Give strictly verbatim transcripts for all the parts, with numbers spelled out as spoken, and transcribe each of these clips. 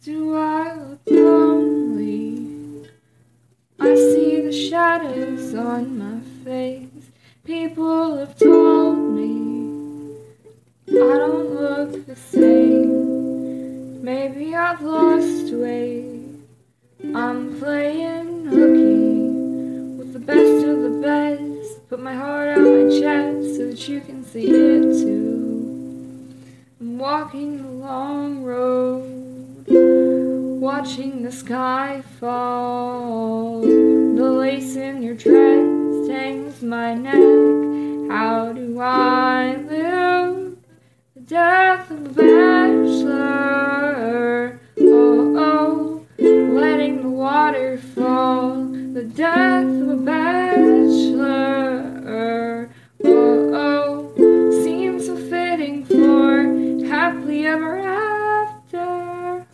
Do I look lonely? I see the shadows on my face. People have told me I don't look the same. Maybe I've lost weight. I'm playing hooky with the best of the best. Put my heart on my chest so that you can see it too. I'm walking the long road, watching the sky fall. The lace in your dress tangles my neck. How do I live the death of a bachelor? Oh, oh, letting the water fall. The death of a bachelor. Oh, oh, seems so fitting for happily ever after.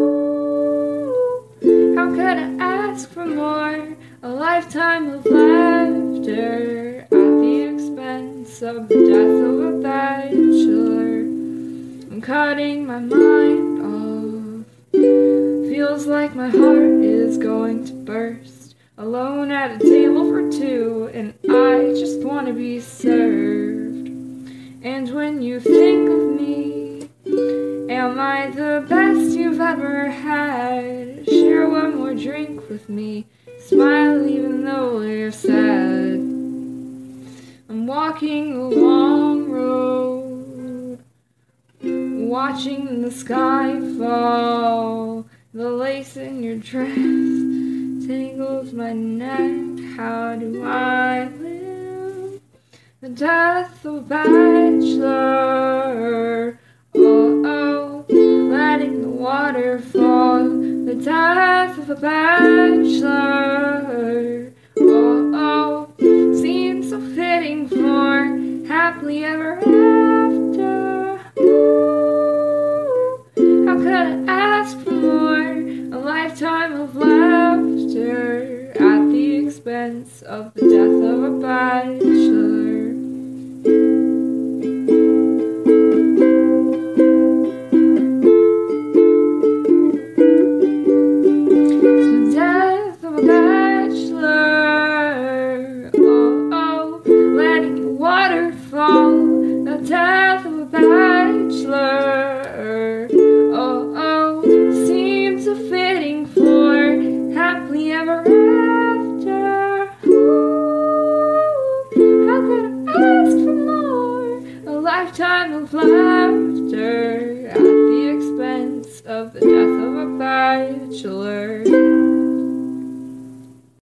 Ooh, how could I ask for more? A lifetime of laughter at the expense of the death of a bachelor. I'm cutting my mind off. Feels like my heart is going to burst. Alone at a table for two, and I just want to be served. And when you think of me, am I the best you've ever had? Share one more drink with me. Smile even though you're sad. I'm walking a long road, watching the sky fall. The lace in your dress tangles my neck. How do I live the death of a bachelor? Oh, oh, letting the water fall. The death of a bachelor. Oh, oh, seems so fitting for happily ever after. Ooh, how could I ask for more? A lifetime of laughter at the expense of the death of a bachelor. The death of a bachelor. Oh, oh, seems so fitting for happily ever after. Ooh, how could I ask for more? A lifetime of laughter at the expense of the death of a bachelor.